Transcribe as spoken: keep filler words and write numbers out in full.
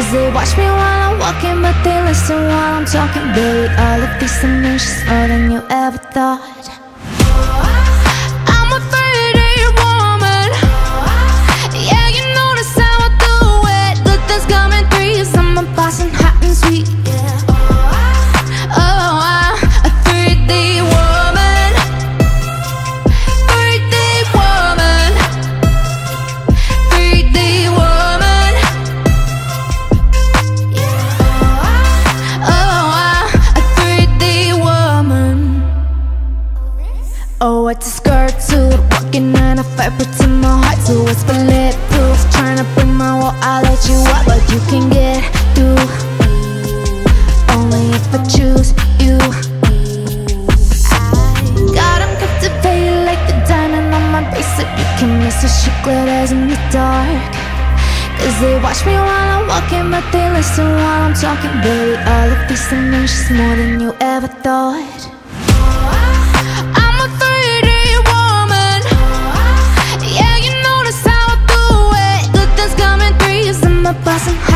Cause they watch me while I'm walking, but they listen while I'm talking. Baby, all of these emotions more than you ever thought. I'm a pretty woman. Yeah, you notice how I do it. Good things come in threes. I'm a boss and hot and sweet. Oh, I'm a three D woman. three D woman. three D woman. Oh, I'm a three D woman. Oh, it's a skirt suit, walking nine to five, pretend my heart to it's bulletproof. Trying to break my wall, I'll let you up, but you can get through only if I choose you. God, I'm captivated like the diamond on my bracelet. You can miss the shit glitters in the dark. Cause they watch me while I'm walking, but they listen while I'm talking. Baby, all of these emotions more than you ever thought. I'm a three D woman. Yeah, you notice how I do it. Good things come in threes. I'm a boss and